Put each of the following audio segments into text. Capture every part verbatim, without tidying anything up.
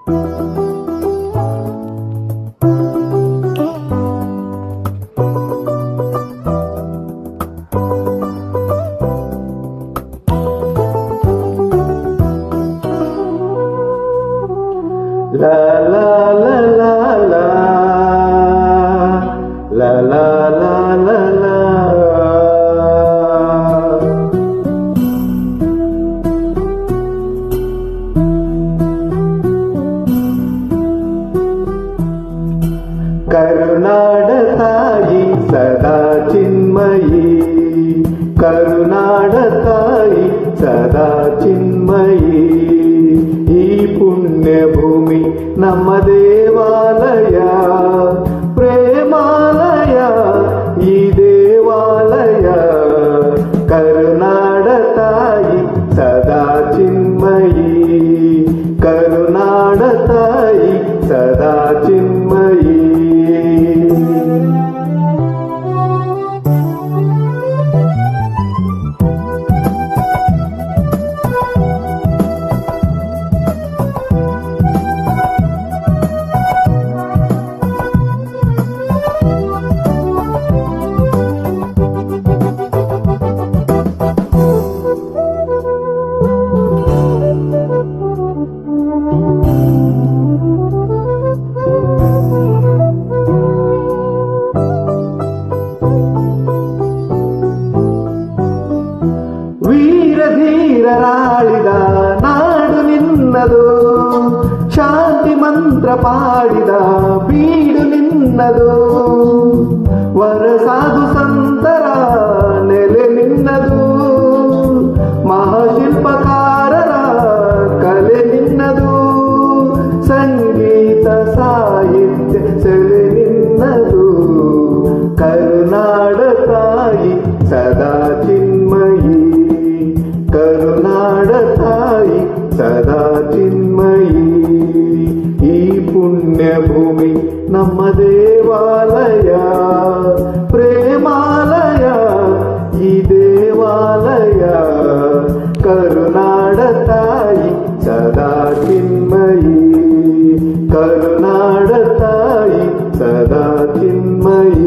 La la la la la la la la la la ಕರುನಾಡ ತಾಯಿ ಸದಾ ಚಿನ್ಮಯಿ ಕರುನಾಡ ತಾಯಿ ಸದಾ ಚಿನ್ಮಯಿ ಈ ಪುಣ್ಯ ಭೂಮಿ ನಮ್ಮ ದೇವಾಲಯ ಪ್ರೇಮಾಲಯ ಈ ದೇವಾಲಯ ಕರುನಾಡ ತಾಯಿ ಸದಾ ಚಿನ್ಮಯಿ ಕರುನಾಡ ತಾಯಿ ಸದಾ ಚಿನ್ಮಯಿ ಧೀರರಾಳಿದ ನಾಡು ನಿನ್ನದು ಶಾಂತಿ ಮಂತ್ರ ಪಾಡಿದ ಬೀಡು ನಿನ್ನದು ವರಸಾಧು ಸಂತರ ನೆಲೆ ನಿನ್ನದು ಮಹಾಶಿಲ್ಪಕಾರರ ಕಲೆ ನಿನ್ನದು ಸಂಗೀತ ಸಾಹಿತ್ಯ ಸೆಲೆ ನಿನ್ನದು ಕರುನಾಡ ತಾಯಿ ಸದಾ ಚಿನ್ಮಯಿ ಕರುನಾಡ ತಾಯಿ ಸದಾ ಚಿನ್ಮಯಿ ಈ ಪುಣ್ಯ ಭೂಮಿ ನಮ್ಮ ದೇವಾಲಯ ಪ್ರೇಮಾಲಯ ಈ ದೇವಾಲಯ ಕರುನಾಡ ತಾಯಿ ಸದಾ ಚಿನ್ಮಯಿ ಕರುನಾಡ ತಾಯಿ ಸದಾ ಚಿನ್ಮಯಿ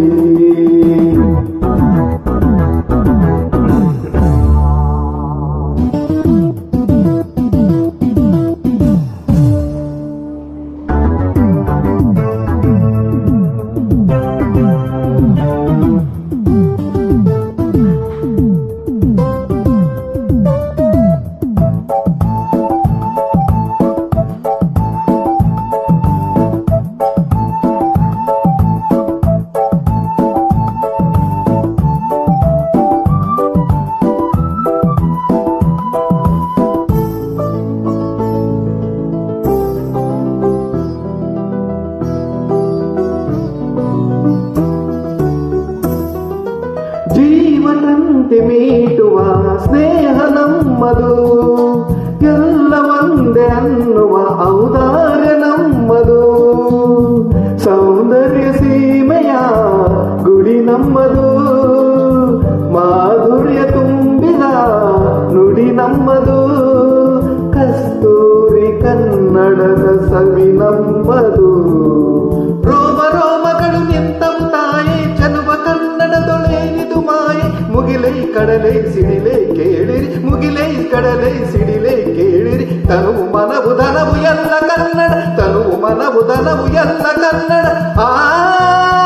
ಜೀವನಂತೆ ಮೀಟುವ ಸ್ನೇಹ ನಮ್ಮದು ಎಲ್ಲ ಒಂದೇ ಅನ್ನುವ ಔದಾರ್ಯ ನಮ್ಮದು ಸೌಂದರ್ಯ ಸೀಮೆಯ ಗುಡಿ ನಮ್ಮದು ಮಾಧುರ್ಯ ತುಂಬಿದ ನುಡಿ ನಮ್ಮದು ಕಸ್ತೂರಿ ಕನ್ನಡದ ಸವಿ ನಮ್ಮದು ರೋಮ ರೋಮಗಳು ನಿಂತವು ತಾಯೇ ಚಲುವ ಕನ್ನಡದೊಳೆನಿದು ಮಾಯೆ ಮುಗಿಲೈ ಕಡಲೈ ಸಿಡಿಲೈ ಕೇಳಿರಿ ಮುಗಿಲೈ ಕಡಲೈ ಸಿಡಿಲೈ ಕೇಳಿರಿ ತನುವು ಮನವು ಧನವು ಎಲ್ಲ ಕನ್ನಡ ತನುವು ಮನವು ಧನವು ಎಲ್ಲ ಕನ್ನಡ ಆ